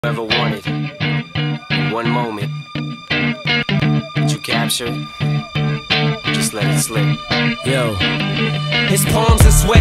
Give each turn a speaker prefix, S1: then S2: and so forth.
S1: ever wanted. In one moment, did you capture it? Just let it slip.
S2: Yo, his palms are sweat.